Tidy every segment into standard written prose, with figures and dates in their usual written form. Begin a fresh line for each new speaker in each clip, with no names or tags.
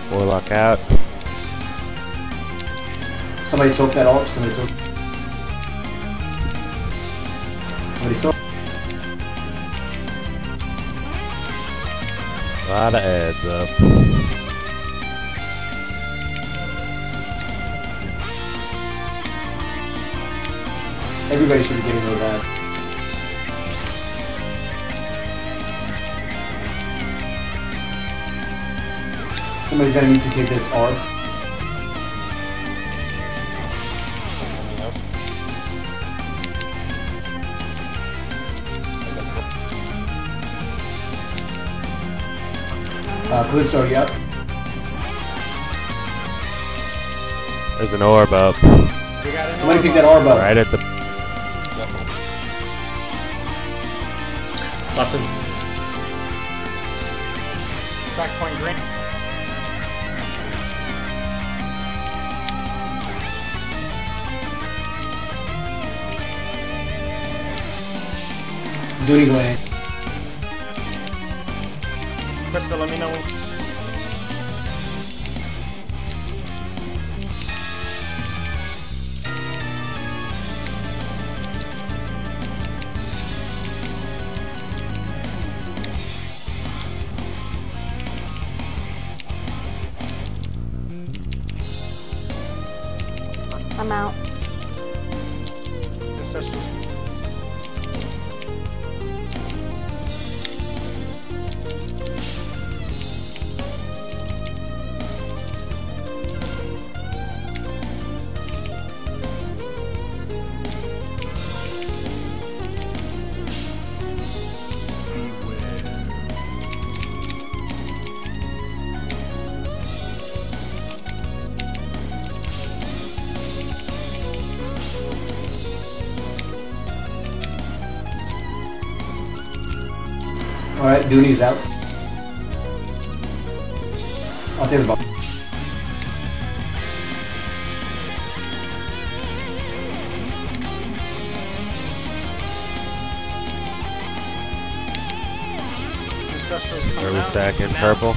Warlock out.
Somebody soak that orb. Somebody soak. Somebody soak.
A lot of ads up.
Everybody should be getting those ads. Somebody's gonna need to take this orb. Calypso, are you up?
There's an orb up.
Somebody pick that orb up.
Right at the...
Button. Back point green.
Doonii going in.
Crystal, let me know.
I'm out.
Ancestral.
Alright, Doonii's out. I'll take the ball.
Are we stacking purple?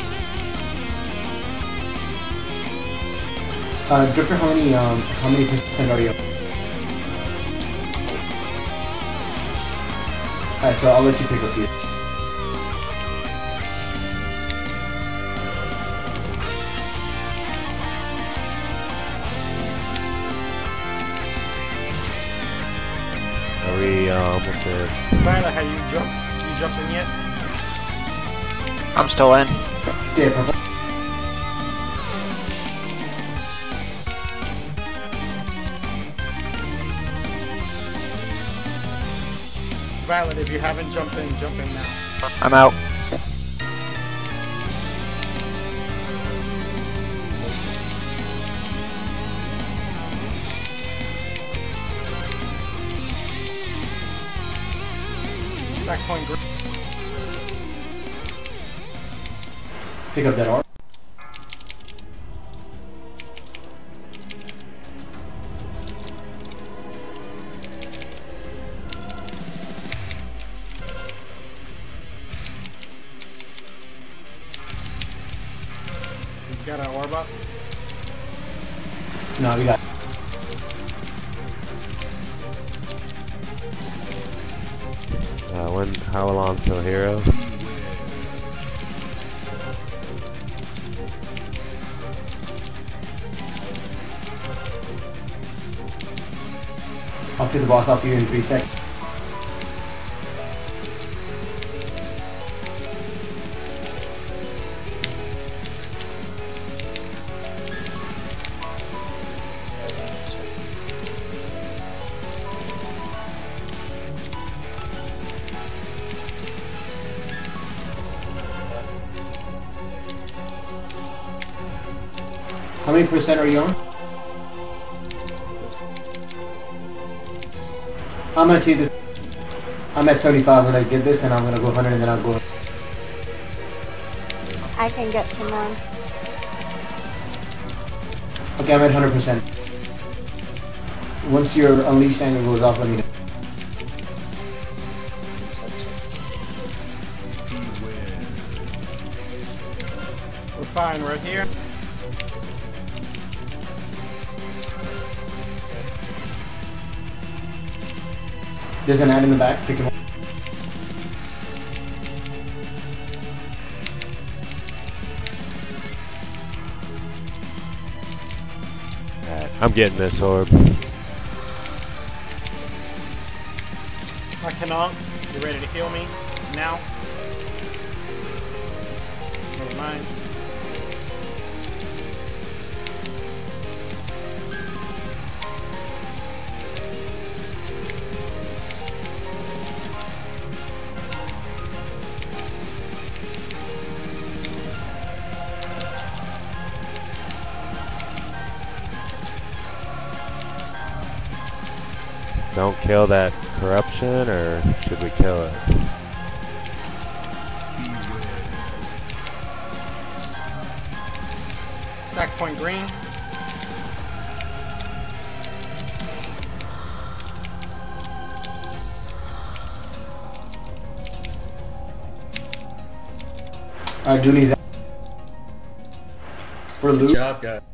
Drifter, how many percent are you up? Alright, so I'll let you pick up here.
Are we almost there?
Violet, have you jumped? You jumped in yet?
I'm still in.
Stay at purple.
Violet, if you haven't jumped in, jump in now.
I'm out.
Back point green.
Pick up that orb.
You got an orb up?
No, we got.
How long till hero?
I'll take the boss off you in 3 seconds. How many percent are you on? I'm gonna take this. I'm at 75. I'm gonna get this and I'm gonna go 100 and then I'll go.
I can get some arms.
Okay, I'm at 100%. Once your unleashed anger goes off, let me know.
Fine, right here.
There's an ad in the back. Pick him up.
Alright, I'm getting this orb.
I cannot. You ready to heal me? Now? Never mind.
Don't kill that corruption, or should we kill it?
Stack point green.
Alright, Dooni's out. For loot.
Good job, guys.